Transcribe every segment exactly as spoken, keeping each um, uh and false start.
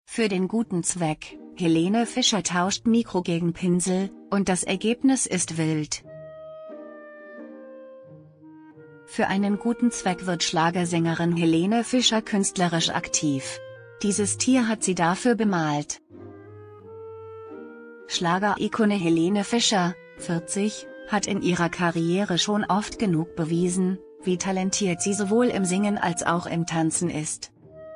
Für den guten Zweck, Helene Fischer tauscht Mikro gegen Pinsel, und das Ergebnis ist wild. Für einen guten Zweck wird Schlagersängerin Helene Fischer künstlerisch aktiv. Dieses Tier hat sie dafür bemalt. Schlager-Ikone Helene Fischer, vierzig, hat in ihrer Karriere schon oft genug bewiesen, wie talentiert sie sowohl im Singen als auch im Tanzen ist.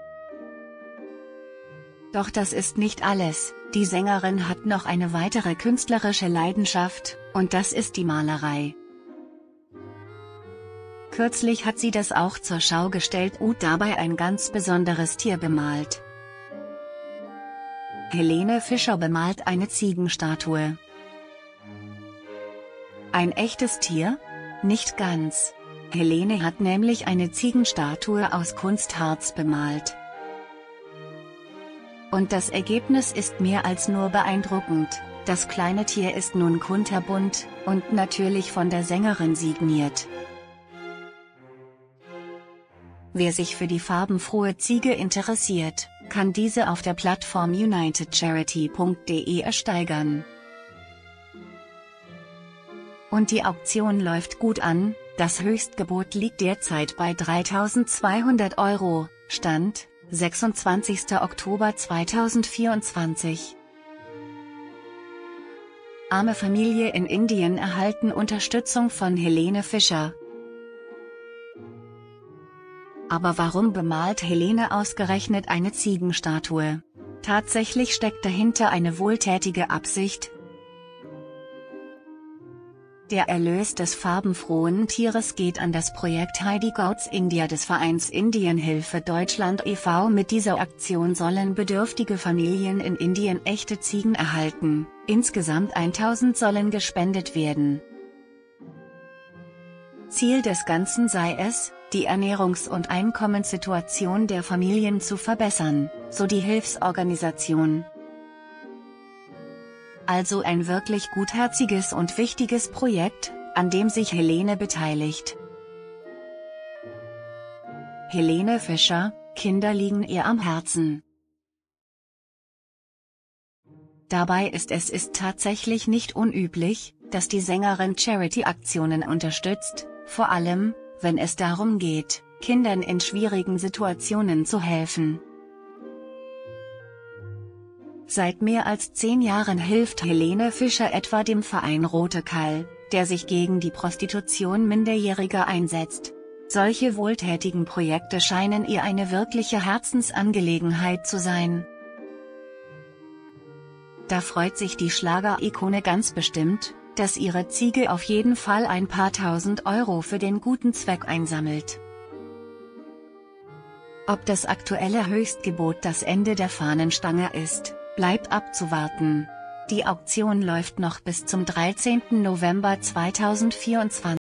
Doch das ist nicht alles, die Sängerin hat noch eine weitere künstlerische Leidenschaft, und das ist die Malerei. Kürzlich hat sie das auch zur Schau gestellt und dabei ein ganz besonderes Tier bemalt. Helene Fischer bemalt eine Ziegenstatue. Ein echtes Tier? Nicht ganz. Helene hat nämlich eine Ziegenstatue aus Kunstharz bemalt. Und das Ergebnis ist mehr als nur beeindruckend. Das kleine Tier ist nun kunterbunt, und natürlich von der Sängerin signiert. Wer sich für die farbenfrohe Ziege interessiert, kann diese auf der Plattform united charity punkt de ersteigern. Und die Auktion läuft gut an, das Höchstgebot liegt derzeit bei dreitausendzweihundert Euro, Stand, sechsundzwanzigster Oktober zweitausendvierundzwanzig. Arme Familie in Indien erhalten Unterstützung von Helene Fischer. Aber warum bemalt Helene ausgerechnet eine Ziegenstatue? Tatsächlich steckt dahinter eine wohltätige Absicht. Der Erlös des farbenfrohen Tieres geht an das Projekt Heidi Goats India des Vereins Indienhilfe Deutschland e V Mit dieser Aktion sollen bedürftige Familien in Indien echte Ziegen erhalten, insgesamt tausend sollen gespendet werden. Ziel des Ganzen sei es, die Ernährungs- und Einkommenssituation der Familien zu verbessern, so die Hilfsorganisation. Also ein wirklich gutherziges und wichtiges Projekt, an dem sich Helene beteiligt. Helene Fischer, Kinder liegen ihr am Herzen. Dabei ist es ist tatsächlich nicht unüblich, dass die Sängerin Charity-Aktionen unterstützt, vor allem, wenn es darum geht, Kindern in schwierigen Situationen zu helfen. Seit mehr als zehn Jahren hilft Helene Fischer etwa dem Verein Rote Kall, der sich gegen die Prostitution Minderjähriger einsetzt. Solche wohltätigen Projekte scheinen ihr eine wirkliche Herzensangelegenheit zu sein. Da freut sich die Schlager-Ikone ganz bestimmt, dass ihre Ziege auf jeden Fall ein paar tausend Euro für den guten Zweck einsammelt. Ob das aktuelle Höchstgebot das Ende der Fahnenstange ist, bleibt abzuwarten. Die Auktion läuft noch bis zum dreizehnten November zweitausendvierundzwanzig.